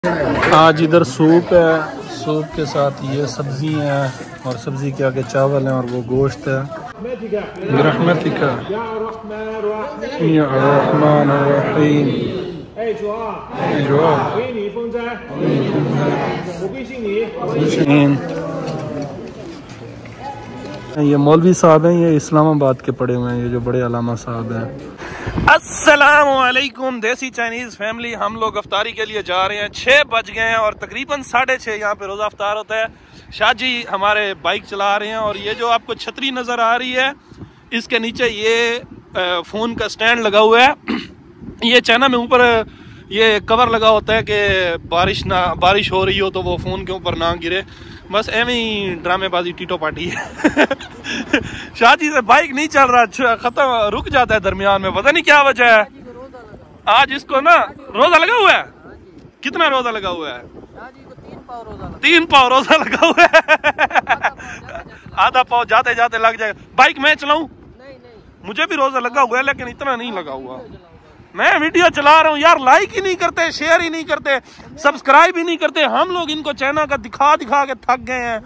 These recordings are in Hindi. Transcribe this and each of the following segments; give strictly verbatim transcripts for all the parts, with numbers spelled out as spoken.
आज इधर सूप है, सूप के साथ ये सब्जी है और सब्जी के आगे चावल है और वो गोश्त है। रहमतिका या रहमान रहीम। ये मौलवी साहब हैं, ये इस्लामाबाद के पढ़े हुए हैं, ये जो बड़े अलामा साहब हैं। अस्सलामुअलैकुम देसी चाइनीज फैमिली, हम लोग अफ्तारी के लिए जा रहे हैं। छः बज गए हैं और तकरीबन साढ़े छः यहाँ पे रोज़ा अफ्तार होता है। शाहजी हमारे बाइक चला रहे हैं और ये जो आपको छतरी नज़र आ रही है इसके नीचे ये फ़ोन का स्टैंड लगा हुआ है। ये चाइना में ऊपर ये कवर लगा होता है कि बारिश ना बारिश हो रही हो तो वो फ़ोन के ऊपर ना गिरे। बस एवं ही ड्रामेबाजी टीटो पार्टी है। शादी से बाइक नहीं चल रहा, खत्म रुक जाता है दरमियान में, पता नहीं क्या वजह है। आज इसको ना रोजा लगा हुआ है। कितना रोजा लगा हुआ है? तीन पाव रोजा लगा हुआ है। आधा पाव जाते जाते लग जाएगा। बाइक मैं चलाऊं? मुझे भी रोजा लगा हुआ है लेकिन इतना नहीं लगा हुआ। मैं वीडियो चला रहा हूँ यार, लाइक ही नहीं करते, शेयर ही नहीं करते, सब्सक्राइब ही नहीं करते। हम लोग इनको चाइना का दिखा दिखा के थक गए हैं।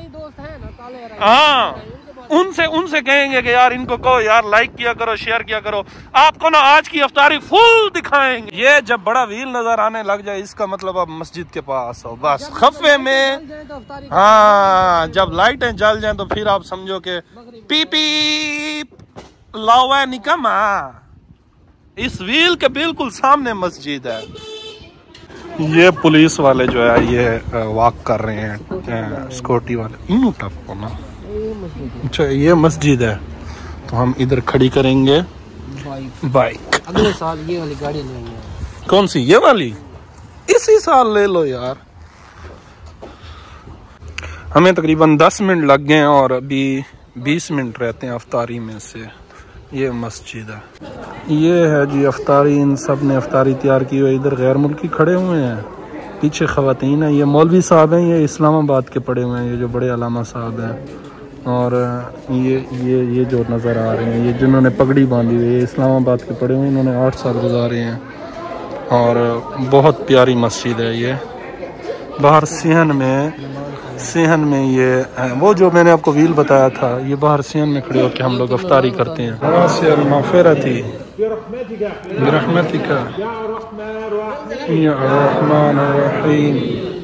हाँ, उनसे उनसे कहेंगे कि यार इनको कहो यार लाइक किया करो, शेयर किया करो। आपको ना आज की अफ्तारी फुल दिखाएंगे। ये जब बड़ा व्हील नजर आने लग जाए इसका मतलब अब मस्जिद के पास हो, बस खफे में। हाँ, जब लाइटें जल जाएं तो फिर आप समझो कि पी पी लावा निकमा। इस व्हील के बिल्कुल सामने मस्जिद है। ये पुलिस वाले जो है ये वॉक कर रहे हैं, स्कूटी वाले। इन टप ना, अच्छा ये मस्जिद है तो हम इधर खड़ी करेंगे बाइक। अगले साल ये वाली गाड़ी लेंगे। कौन सी? ये वाली इसी साल ले लो यार। हमें तकरीबन दस मिनट लग गए और अभी बीस मिनट रहते हैं अफ्तारी में से। ये मस्जिद है, ये है जी अफ्तारी। इन सब ने अफ्तारी तैयार की हुई। इधर गैर मुल्की खड़े हुए हैं, पीछे ख़वातीन है। ये मौलवी साहब हैं, ये इस्लामाबाद के पढ़े हुए हैं, ये जो बड़े अलामा साहब हैं। और ये ये ये जो नज़र आ रहे हैं, ये जिन्होंने पगड़ी बांधी हुई है, इस्लामाबाद के पढ़े हुए हैं। इन्होंने आठ साल गुजारे हैं और बहुत प्यारी मस्जिद है ये। बाहर सिहन में सिहन में ये वो जो मैंने आपको व्हील बताया था, ये बाहर सिहन में खड़े होकर हम लोग अफ्तारी करते हैं। रहमतिका या रहमान रहीम।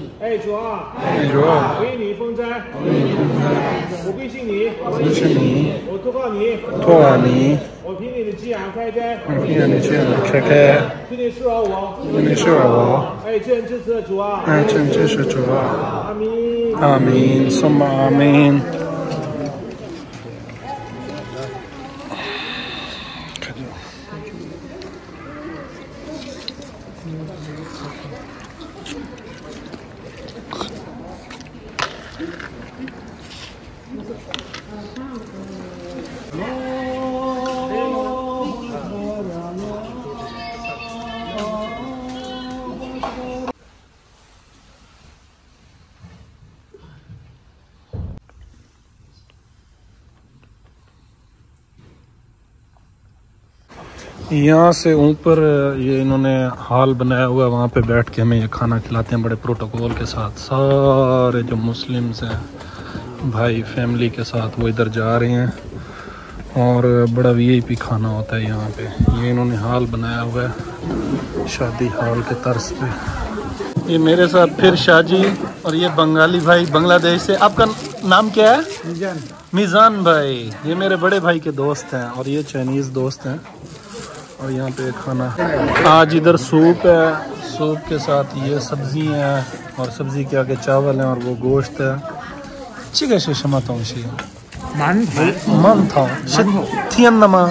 托你，我凭你的寄养开斋，我凭你的寄养开开，凭你释放我，凭你释放我，爱见支持主啊，爱见支持主啊，阿弥，阿弥，什么阿弥？यहाँ से ऊपर ये इन्होंने हॉल बनाया हुआ है, वहाँ पे बैठ के हमें ये खाना खिलाते हैं बड़े प्रोटोकॉल के साथ। सारे जो मुस्लिम्स हैं भाई फैमिली के साथ वो इधर जा रहे हैं और बड़ा वीआईपी खाना होता है यहाँ पे। ये इन्होंने हॉल बनाया हुआ है शादी हॉल के तर्ज पे। ये मेरे साथ फिर शाहजी और ये बंगाली भाई बांग्लादेश से। आपका नाम क्या है? मीज़ान। मीज़ान भाई, ये मेरे बड़े भाई के दोस्त हैं और ये चाइनीज़ दोस्त हैं। और यहाँ पे खाना आज इधर सूप है, सूप के साथ ये सब्जी है और सब्जी के आगे चावल है और वो गोश्त है। चिका से शमाता हूँ शी मन था थियन नमा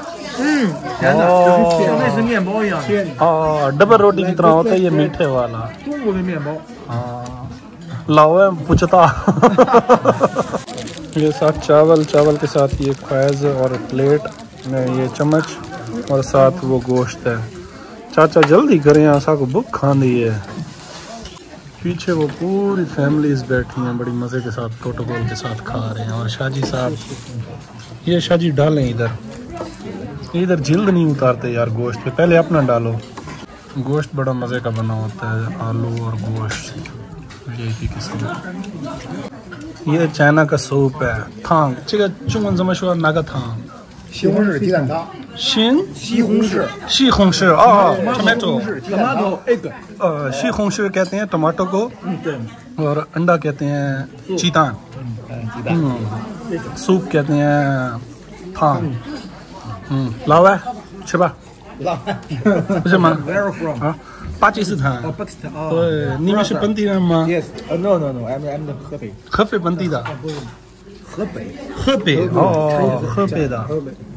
डबल रोटी की तरह होता है ये मीठे वाला। हाँ लाओ है पूछता। ये साथ चावल, चावल के साथ ये ख्वाइज और प्लेट में ये चम्मच और साथ वो गोश्त है। चाचा जल्दी करें, आशा को भूख खानी है। पीछे वो पूरी फैमिलीज बैठी हैं बड़ी मज़े के साथ, प्रोटोकॉल के साथ खा रहे हैं। और शाहजी साहब, ये शाहजी डालें इधर, इधर जिल्द नहीं उतारते यार गोश्त पे, पहले अपना डालो। गोश्त बड़ा मज़े का बना होता है, आलू और गोश्त ये एक ही किस्म। ये चाइना का सूप है, थांग। 这个中文怎么说？哪个汤？ 西红柿鸡蛋汤， 西西红柿， 西红柿哦 tomato टमाटो egg， 西红柿कहते हैं टमाटो को, और अंडा कहते हैं चीतान, सूप कहते हैं थांग। लाओ है छिपा 不是吗？ Where from？ 啊，巴基斯坦。 Pakistan。 对，你们是本地人吗？ Yes。No no no，I'm I'm the 河北。 合肥本地的。 河北。 河北哦，河北的。 河北。